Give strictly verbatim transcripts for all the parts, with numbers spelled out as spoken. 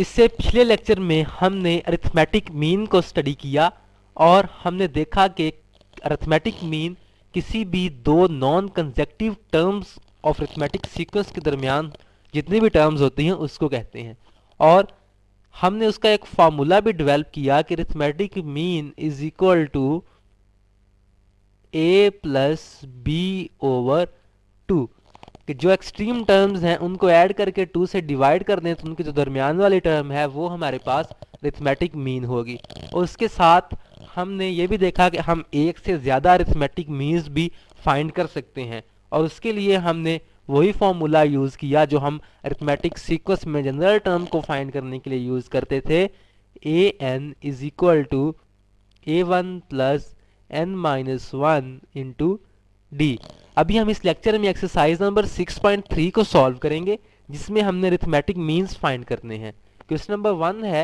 इससे पिछले लेक्चर में हमने अरिथमेटिक मीन को स्टडी किया और हमने देखा कि अरिथमेटिक मीन किसी भी दो non consecutive terms of arithmetic sequence के दरमियान जितनी भी टर्म्स होती हैं उसको कहते हैं। और हमने उसका एक फार्मूला भी डेवलप किया कि arithmetic mean is equal to A plus B over two, कि जो एक्सट्रीम टर्म्स हैं उनको ऐड करके टू से डिवाइड कर दें तो उनके जो दरमियान वाली टर्म है वो हमारे पास अरिथमेटिक मीन होगी। और उसके साथ हमने ये भी देखा कि हम एक से ज़्यादा अरिथमेटिक मीन्स भी फाइंड कर सकते हैं, और उसके लिए हमने वही फॉर्मूला यूज़ किया जो हम अरिथमेटिक सीक्वेंस में जनरल टर्म को फाइंड करने के लिए यूज़ करते थे। A N is equal to A one plus N minus one into D. अभी हम इस लेक्चर में exercise number six point three को सॉल्व करेंगे जिसमें हमने अरिथमेटिक मीन्स फाइंड करने हैं। क्वेश्चन नंबर वन है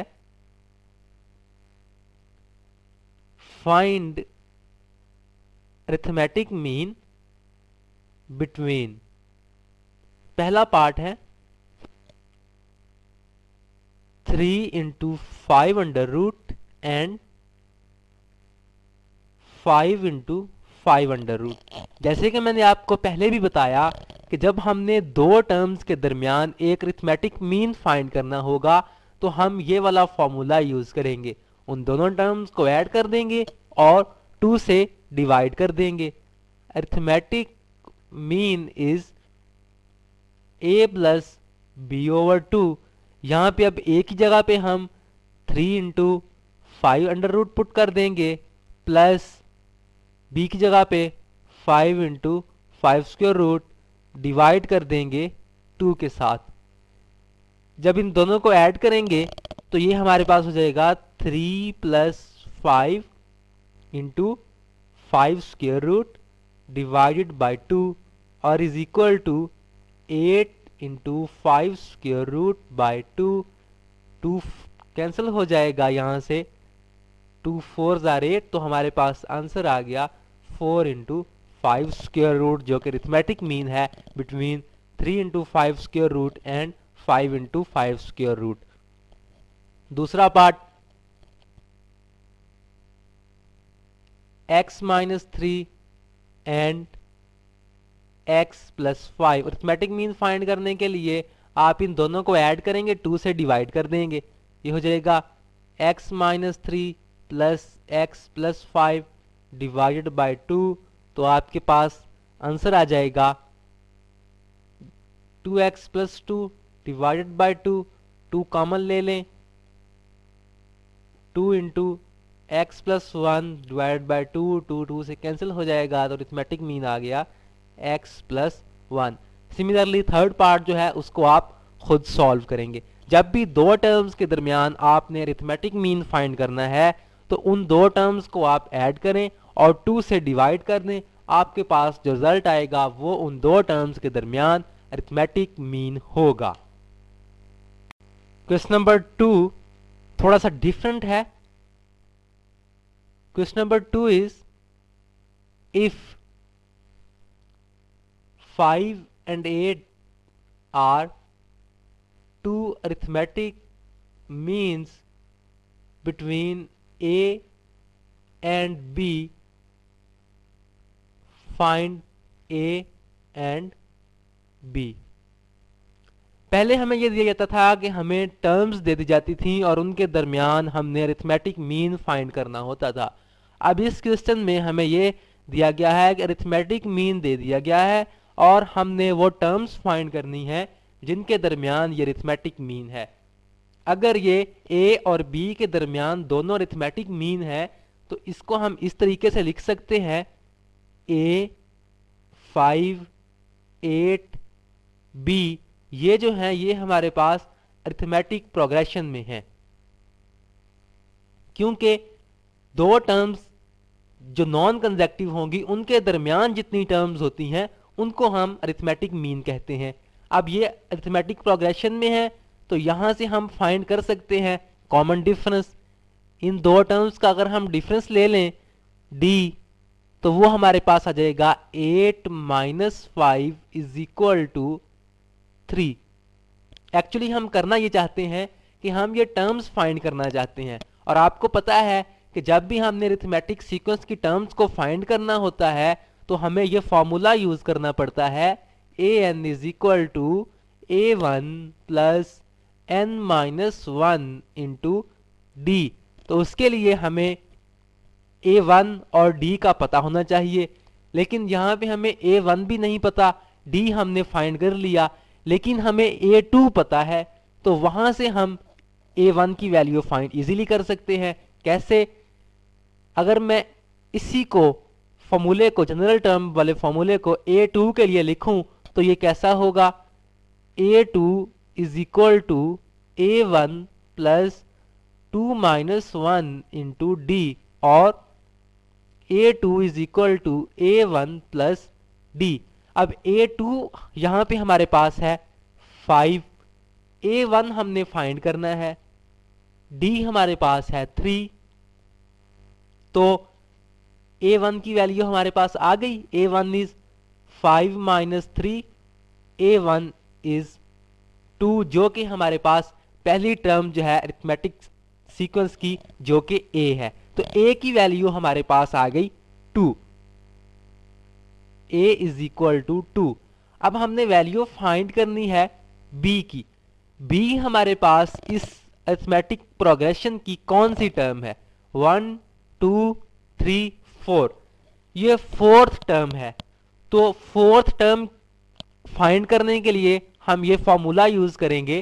फाइंड अरिथमेटिक मीन बिटवीन, पहला पार्ट है three into five under root and five into five under root. जैसे कि मैंने आपको पहले भी बताया कि जब हमने दो टर्म्स के दरमियान एक अरिथमेटिक मीन फाइंड करना होगा तो हम ये वाला फॉर्मूला यूज करेंगे, उन दोनों टर्म्स को ऐड कर देंगे और टू से डिवाइड कर देंगे। Arithmetic mean is A plus B over two. यहाँ पे अब एक ही जगह पे हम three into five under root put कर देंगे प्लस बी की जगह पे five into five square root divide कर देंगे टू के साथ। जब इन दोनों को ऐड करेंगे तो ये हमारे पास हो जाएगा three plus five into five square root divided by two और is equal to eight into five square root by two. Two cancel हो जाएगा यहाँ से, टू फोर जार एट, तो हमारे पास आंसर आ गया four into five square root, जो कि अरिथमेटिक मीन है between three into five square root and five into five square root. दूसरा part X minus three and X plus five. Arithmetic mean find करने के लिए आप इन दोनों को ऐड करेंगे, टू से डिवाइड कर देंगे, ये हो जाएगा X minus three plus X plus five divided by two. तो आपके पास आंसर आ जाएगा two X plus two divided by two, two common ले लें, two into X plus one divided by two, two two से कैंसिल हो जाएगा, तो अरिथमेटिक मीन आ गया X plus one. Similarly third part जो है उसको आप खुद सॉल्व करेंगे। जब भी दो टर्म्स के दरमियान आपने अरिथमेटिक मीन फाइंड करना है तो उन दो टर्म्स को आप ऐड करें और टू से डिवाइड कर दें, आपके पास जो रिजल्ट आएगा वो उन दो टर्म्स के दरमियान अरिथमेटिक मीन होगा। क्वेश्चन नंबर टू थोड़ा सा डिफरेंट है। Question number two is if five and eight are two arithmetic means between A and B, find A and B। पहले हमें यह दिया जाता था कि हमें टर्म्स दे दी जाती थी और उनके दरमियान हमने अरिथमेटिक मीन फाइंड करना होता था। अब इस क्वेश्चन में हमें यह दिया गया है कि अरिथमेटिक मीन दे दिया गया है और हमने वो टर्म्स फाइंड करनी है जिनके दरमियान ये अरिथमेटिक मीन है। अगर ये ए और बी के दरमियान दोनों अरिथमेटिक मीन है तो इसको हम इस तरीके से लिख सकते हैं ए फाइव एट बी, ये जो है ये हमारे पास अरिथमेटिक प्रोग्रेशन में है, क्योंकि दो टर्म्स जो नॉन कंसेक्टिव होंगी उनके दरमियान जितनी टर्म्स होती हैं उनको हम अरिथमेटिक मीन कहते हैं। अब ये अरिथमेटिक प्रोग्रेशन में है तो यहां से हम फाइंड कर सकते हैं कॉमन डिफरेंस। इन दो टर्म्स का अगर हम डिफरेंस ले लें डी तो वो हमारे पास आ जाएगा eight minus five is equal to three. Actually हम करना ये चाहते हैं कि हम ये टर्म्स फाइंड करना चाहते हैं। और आपको पता है कि जब भी हमने अरिथमेटिक सीक्वेंस की टर्म्स को फाइंड करना होता है तो हमें ये फॉर्मूला यूज करना पड़ता है, A N is equal to A one plus N minus one into D. तो उसके लिए हमें ए वन और डी का पता होना चाहिए, लेकिन यहाँ पे हमें ए वन भी नहीं पता, डी हमने फाइंड कर लिया, लेकिन हमें ए टू पता है। तो वहां से हम ए वन की वैल्यू फाइंड इजीली कर सकते हैं। कैसे? अगर मैं इसी को फॉर्मूले को, जनरल टर्म वाले फॉर्मूले को ए टू के लिए लिखूं तो ये कैसा होगा, A two is equal to A one plus two minus one into D, और A two is equal to A one plus D. अब ए टू यहां पे हमारे पास है फाइव, ए वन हमने फाइंड करना है, डी हमारे पास है थ्री। तो ए वन की वैल्यू हमारे पास आ गई, A one is five minus three, A one is two, जो कि हमारे पास पहली टर्म जो है अरिथमेटिक सीक्वेंस की, जो कि ए है। तो ए की वैल्यू हमारे पास आ गई two, A is equal to two. अब हमने वैल्यू फाइंड करनी है बी की। बी हमारे पास इस अरिथमेटिक प्रोग्रेशन की कौन सी टर्म है, वन टू थ्री फोर, ये फोर्थ टर्म है। तो फोर्थ टर्म फाइंड करने के लिए हम ये फॉर्मूला यूज करेंगे,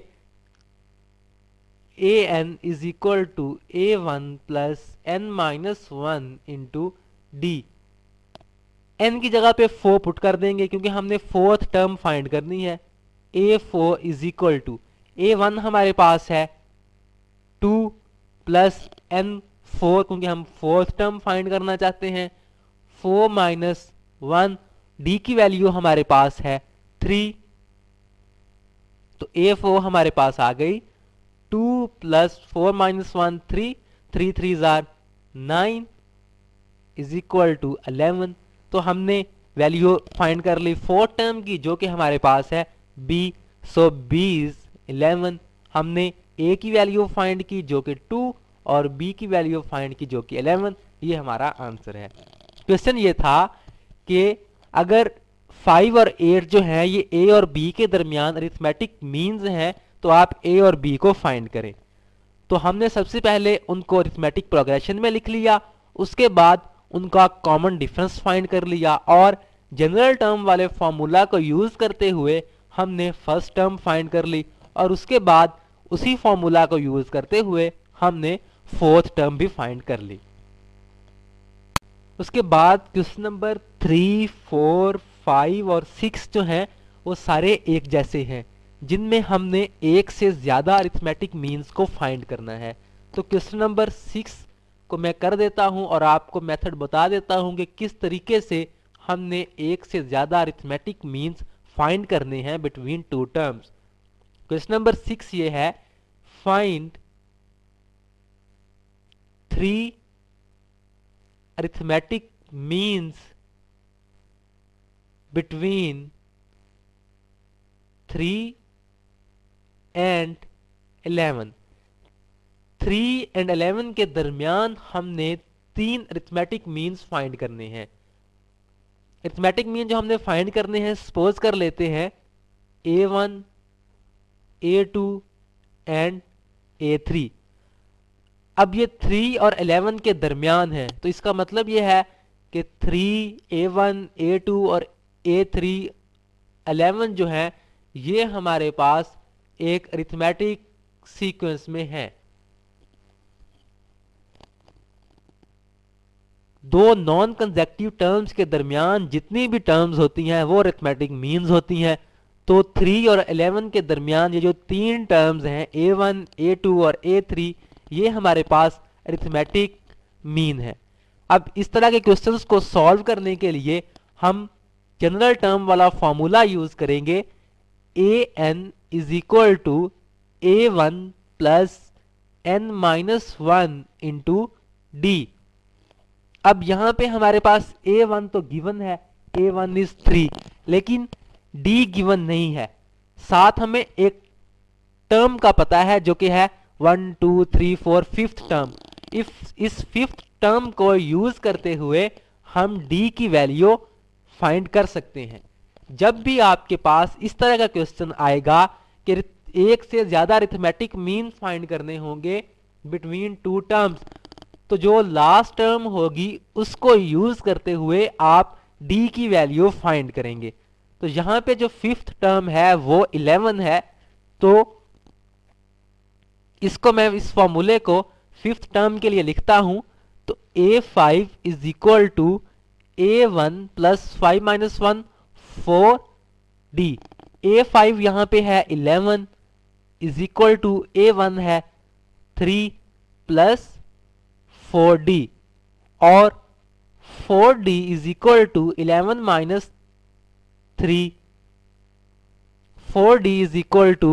A N is equal to A one plus N minus one into D. N की जगह पे फोर पुट कर देंगे क्योंकि हमने फोर्थ टर्म फाइंड करनी है। A four is equal to, A one हमारे पास है टू प्लस एन फोर, क्योंकि हम फोर्थ टर्म फाइंड करना चाहते हैं, फोर माइनस वन, डी की वैल्यू हमारे पास है थ्री। तो ए फोर हमारे पास आ गई, two plus four minus one three, three three are nine is equal to eleven. तो हमने वैल्यू फाइंड कर ली फोर्थ टर्म की, जो कि हमारे पास है B. So B is eleven. हमने ए की वैल्यू फाइंड की जो कि टू, और बी की वैल्यू फाइंड की जो कि इलेवन। ये हमारा आंसर है। क्वेश्चन ये था कि अगर फाइव और एट जो है ये ए और बी के दरमियान अरिथमेटिक मीन्स हैं, तो आप ए और बी को फाइंड करें। तो हमने सबसे पहले उनको अरिथमेटिक प्रोग्रेशन में लिख लिया, उसके बाद उनका कॉमन डिफरेंस फाइंड कर लिया, और जनरल टर्म वाले फॉर्मूला को यूज करते हुए हमने फर्स्ट टर्म फाइंड कर ली, और उसके बाद उसी फॉर्मूला को यूज करते हुए हमने फोर्थ टर्म भी फाइंड कर ली। उसके बाद question number three, four, five और सिक्स जो हैं वो सारे एक जैसे हैं, जिनमें हमने एक से ज्यादा अरिथमेटिक मीन्स को फाइंड करना है। तो क्वेश्चन नंबर सिक्स को मैं कर देता हूं और आपको मेथड बता देता हूं कि किस तरीके से हमने एक से ज्यादा अरिथमेटिक मीन्स फाइंड करने हैं between two terms. Question number six ये है, find three arithmetic means between three and eleven. Three and eleven के दरमियान हमने तीन अरिथमेटिक मीन्स फाइंड करने हैं। अरिथमेटिक मीन जो हमने फाइंड करने हैं, सपोज कर लेते हैं A one, A two and A three. अब ये थ्री और इलेवन के दरमियान है, तो इसका मतलब ये है कि three, A one, A two और ए थ्री, इलेवन जो है ये हमारे पास एक अरिथमेटिक सीक्वेंस में है। दो नॉन कंसेक्यूटिव टर्म्स के दरमियान जितनी भी टर्म्स होती हैं वो अरिथमेटिक मीन्स होती हैं। तो थ्री और इलेवन के दरमियान ये जो तीन टर्म्स हैं, ए वन, ए टू और ए थ्री, ये हमारे पास अरिथमेटिक मीन है। अब इस तरह के क्वेश्चंस को सॉल्व करने के लिए हम जनरल टर्म वाला फॉर्मूला यूज करेंगे, A N is equal to A one plus N minus one into D. अब यहां पे हमारे पास ए वन तो गिवन है, ए वन इज थ्री, लेकिन डी गिवन नहीं है। साथ हमें एक टर्म का पता है जो कि है one two three four fifth term. If इस फिफ्थ टर्म को यूज करते हुए हम डी की वैल्यू फाइंड कर सकते हैं। जब भी आपके पास इस तरह का क्वेश्चन आएगा कि एक से ज्यादा अरिथमेटिक मीन फाइंड करने होंगे बिटवीन टू टर्म्स, तो जो लास्ट टर्म होगी उसको यूज करते हुए आप डी की वैल्यू फाइंड करेंगे। तो यहां पे जो फिफ्थ टर्म है वो इलेवन है, तो इसको मैं इस फॉर्मूले को फिफ्थ टर्म के लिए लिखता हूं। तो A five is equal to A one plus five minus one four D. A five यहां पे है eleven is equal to A one है थ्री प्लस फोर डी, और four D is equal to eleven minus three, four D is equal to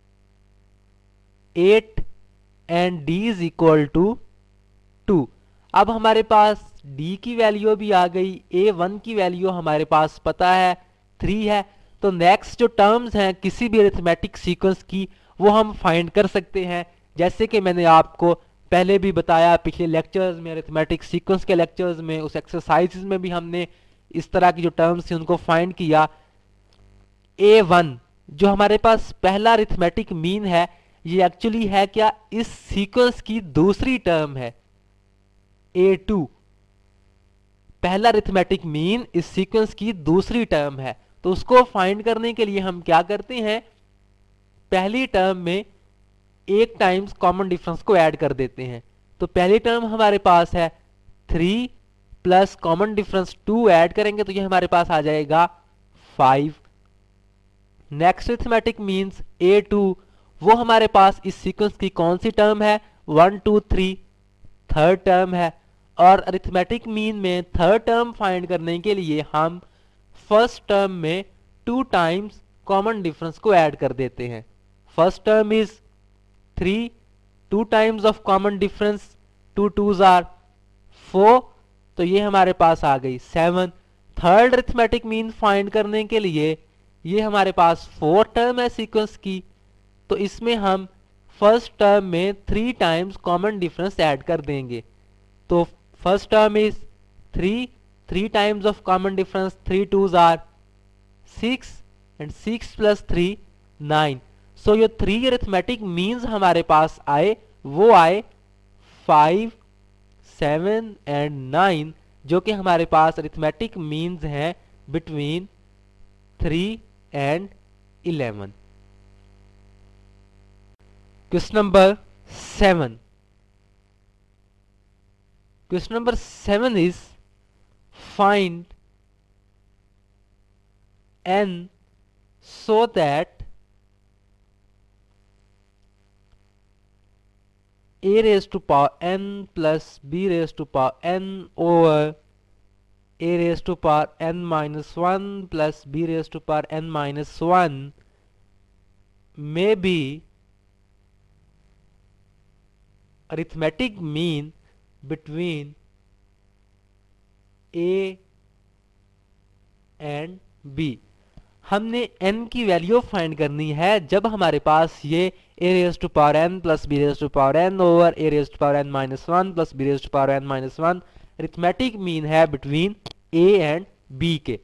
eight and d is equal to two. अब हमारे पास d की value भी आ गई, A one की value हमारे पास पता है थ्री है। तो नेक्स्ट जो टर्म्स हैं किसी भी अरिथमेटिक सीक्वेंस की वो हम फाइंड कर सकते हैं। जैसे कि मैंने आपको पहले भी बताया पिछले लेक्चर्स में, अरिथमेटिक सीक्वेंस के लेक्चर्स में, उस एक्सरसाइजेस में भी हमने इस तरह की जो टर्म्स थी उनको फाइंड किया। ए वन जो हमारे पास पहला अरिथमेटिक मीन है, ये एक्चुअली है क्या, इस सीक्वेंस की दूसरी टर्म है। ए टू पहला अरिथमेटिक मीन इस सीक्वेंस की दूसरी टर्म है। तो उसको फाइंड करने के लिए हम क्या करते हैं, पहली टर्म में एक टाइम्स कॉमन डिफरेंस को ऐड कर देते हैं। तो पहली टर्म हमारे पास है three plus common difference to add करेंगे तो ये हमारे पास आ जाएगा five. Next arithmetic means A two, वो हमारे पास इस सीक्वेंस की कौन सी टर्म है, one two three third term है। और अरिथमेटिक मीन में थर्ड टर्म फाइंड करने के लिए हम फर्स्ट टर्म में टू टाइम्स कॉमन डिफरेंस को ऐड कर देते हैं। First term is three, two times of common difference, two twos are four, तो ये हमारे पास आ गई seven. Third arithmetic mean find करने के लिए ये हमारे पास फोर टर्म है सीक्वेंस की, तो इसमें हम फर्स्ट टर्म में three times common difference add कर देंगे। तो first term is three, three times of common difference, three twos are six and six plus three nine. So ये थ्री अरिथमेटिक मीन्स हमारे पास आए, वो आए फाइव सेवन एंड नाइन, जो कि हमारे पास अरिथमेटिक मीन्स हैं between three and eleven. Question number seven. Question number seven is find n so that a raised to power n plus b raised to power n over a raised to power n minus one plus b raised to power n minus one may be arithmetic mean between a and b। हमने n की value find करनी है जब हमारे पास ये a raise to power n plus b raise to power n over a raise to power n minus one plus b raise to power n minus one arithmetic mean है between a and b के।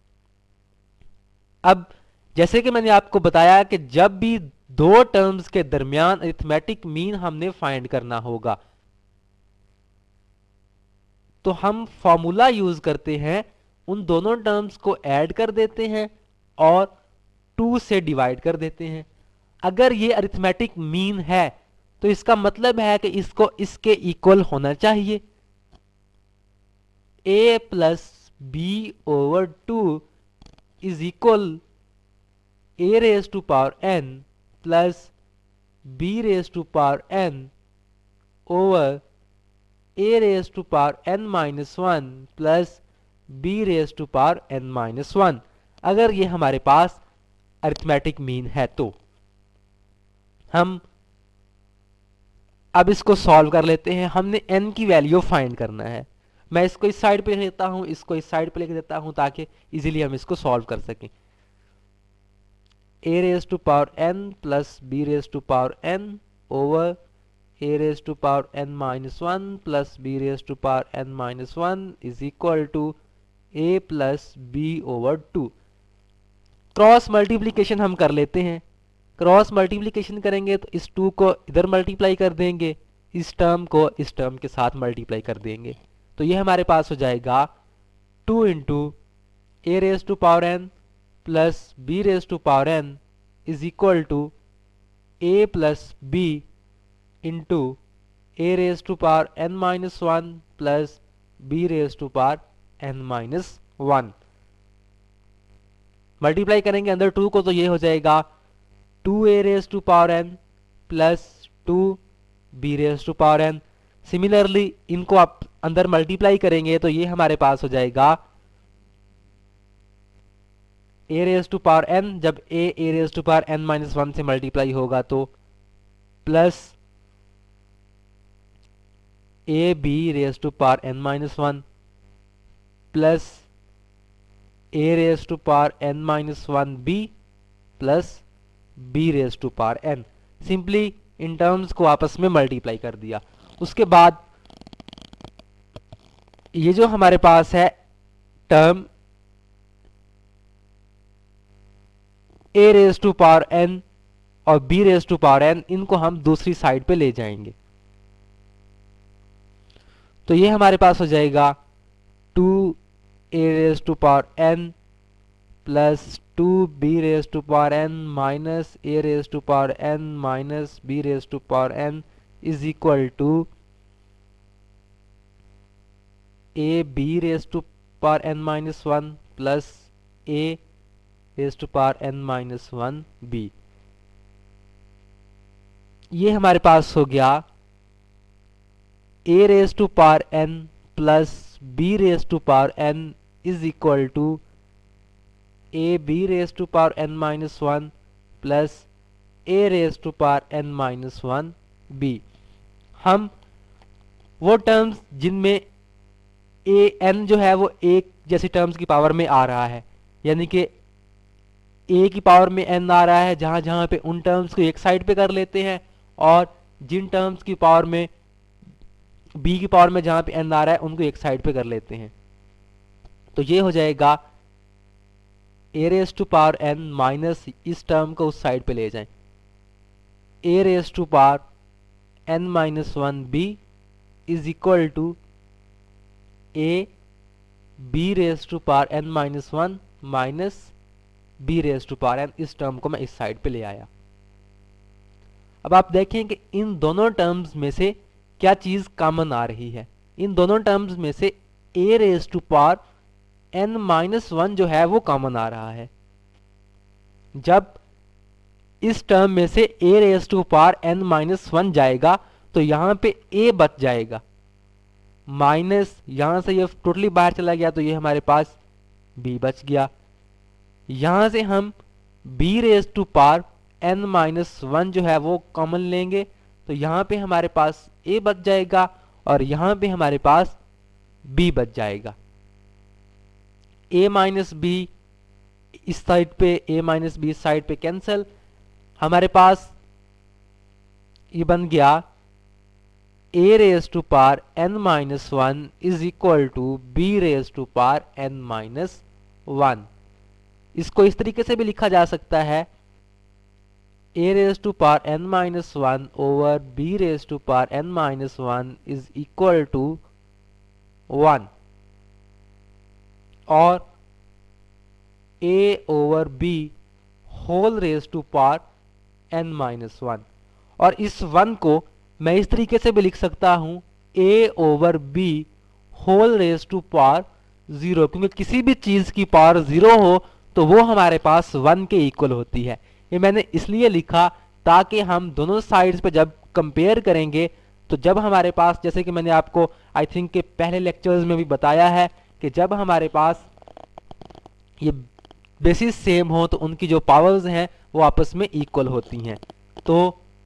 अब जैसे कि मैंने आपको बताया कि जब भी दो टर्म्स के दरमियान अरिथमेटिक मीन हमने फाइंड करना होगा तो हम फॉर्मूला यूज करते हैं, उन दोनों टर्म्स को ऐड कर देते हैं और टू से डिवाइड कर देते हैं। अगर ये अरिथमेटिक मीन है तो इसका मतलब है कि इसको इसके इक्वल होना चाहिए। a plus B over two is equal a raise to power n plus b raise to power n over a raise to power n minus one plus b raise to power n minus one. अगर ये हमारे पास arithmetic mean है तो हम अब इसको solve कर लेते हैं। हमने n की वैल्यू फाइंड करना है। मैं इसको इस साइड पे लिख देता हूं, इसको इस साइड पे लिख देता हूं ताकि इजीली हम इसको सॉल्व कर सकें। a raise to power n plus b raise to power n over A raise to power N minus one plus B raise to power N minus one is equal to A plus B over two. Cross multiplication हम कर लेते हैं। Cross multiplication करेंगे तो इस to को इधर multiply कर देंगे, इस टर्म को इस टर्म के साथ मल्टीप्लाई कर देंगे, तो ये हमारे पास हो जाएगा two into a raise to power n plus B raise to power n is equal to A plus b into a raise to power N minus one plus B raise to power N minus one. Multiply करेंगे अंदर two को तो ये हो जाएगा two a raise to power n plus two b raise to power n. Similarly इनको आप अंदर मल्टीप्लाई करेंगे तो ये हमारे पास हो जाएगा a raise to power n, जब a a raise to power N minus one से मल्टीप्लाई होगा तो plus a b raise to power N minus one plus a raise to power N minus one b plus B raise to power n. Simply इन terms को आपस में multiply कर दिया। उसके बाद ये जो हमारे पास है term a raise to power n और b raise to power n, इनको हम दूसरी साइड पे ले जाएंगे, तो ये हमारे पास हो जाएगा two a raise to power n plus two b raise to power N minus a raise to power N minus b raise to power n is equal to a b raise to power N minus one plus a raise to power N minus one b. ये हमारे पास हो गया a raise to power n plus B raise to power n is equal to a b raise to power N minus one plus a raise to power N minus one b. हम वो terms जिनमें A N जो है वो एक जैसी terms की power में आ रहा है, यानी कि ए की पावर में एन आ रहा है, जहां जहां पे उन टर्म्स को एक साइड पे कर लेते हैं, और जिन टर्म्स की पावर में बी की पावर में जहां पे एन आ रहा है उनको एक साइड पे कर लेते हैं। तो ये हो जाएगा a raise to power N minus इस टर्म को उस साइड पे ले जाएं, a raise to power N minus one b is equal to a b raise to power N minus one minus b raise to power n. इस term को मैं इस साइड पे ले आया। अब आप देखें कि इन दोनों टर्म्स में से क्या चीज कॉमन आ रही है। इन दोनों टर्म्स में से a raise to power N minus one जो है वो कॉमन आ रहा है। जब इस टर्म में से a raise to power N minus one जाएगा तो यहां पे ए बच जाएगा, माइनस यहां से ये टोटली बाहर चला गया तो ये हमारे पास बी बच गया। यहां से हम b raise to power N minus one जो है वो कॉमन लेंगे, तो यहां पे हमारे पास ए बच जाएगा और यहां पे हमारे पास बी बच जाएगा। ए माइनस बी इस साइड पे, ए माइनस बी इस साइड पे कैंसिल, हमारे पास ये बन गया a raise to power N minus one is equal to b raise to power N minus one. इसको इस तरीके से भी लिखा जा सकता है a raise to power N minus one over b raise to power N minus one is equal to one, और a over b whole raise to power n minus one. और इस वन को मैं इस तरीके से भी लिख सकता हूं a over b whole raise to power zero, क्योंकि किसी भी चीज की पावर जीरो हो तो वो हमारे पास वन के इक्वल होती है। ये मैंने इसलिए लिखा ताकि हम दोनों साइड्स पे जब कंपेयर करेंगे तो जब हमारे पास, जैसे कि मैंने आपको आई थिंक के पहले लेक्चर्स में भी बताया है कि जब हमारे पास ये बेसिस सेम हो तो उनकी जो पावर्स हैं वो आपस में इक्वल होती हैं। तो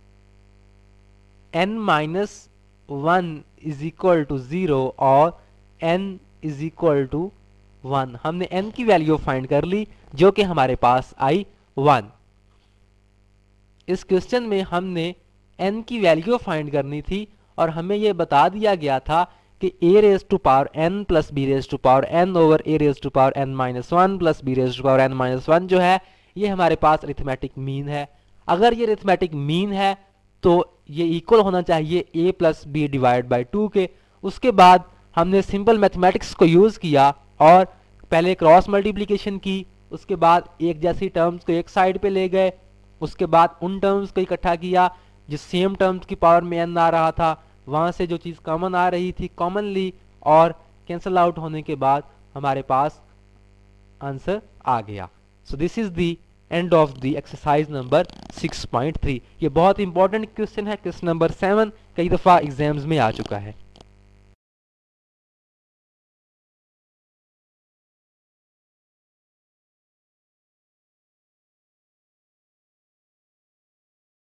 n minus one is equal to zero और n is equal to one. हमने n की वैल्यू फाइंड कर ली जो कि हमारे पास आई वन। इस क्वेश्चन में हमने n की वैल्यू फाइंड करनी थी और हमें ये बता दिया गया था कि a raise to power n plus B raise to power n over a raise to power n minus one plus B raise to power n minus one जो है ये हमारे पास अरिथमेटिक मीन है। अगर ये अरिथमेटिक मीन है तो ये इक्वल होना चाहिए a plus b divide by two के। उसके बाद हमने सिंपल मैथमेटिक्स को यूज़ किया और पहले क्रॉस मल्टीप्लिकेशन की, उसके बाद एक जैसी टर्म्स को एक साइड पे ले गए, उसके बाद उन टर्म्स को इकट्ठा किया जिस सेम टर्म्स की पावर में n आ रहा था, वहाँ से जो चीज़ कॉमन आ रही थी कॉमन ली और कैंसल आउट होने के बाद हमारे पास आंसर आ गया। So this is the end of the exercise number six point three. ये बहुत इंपॉर्टेंट क्वेश्चन है, क्वेश्चन नंबर सेवन कई दफ़ा एग्जाम्स में आ चुका है।